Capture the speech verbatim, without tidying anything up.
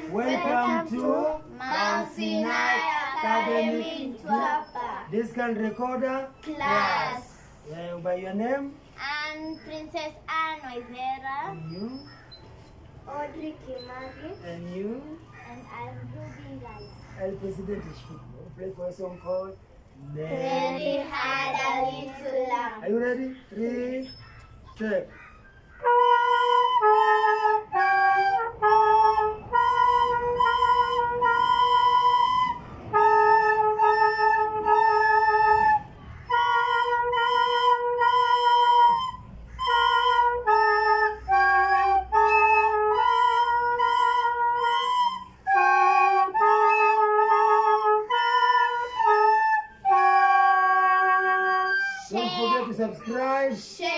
Welcome to Mount Sinai Academy Discant Recorder Class. Yeah, by your name? And Princess Anne Waithera. And you? Audrey Kimari. And you? And I'm Ruby Gala. El Presidente play for a song called Mary Had a Little Lamb. Are you ready? Three, check. Don't forget to subscribe, share,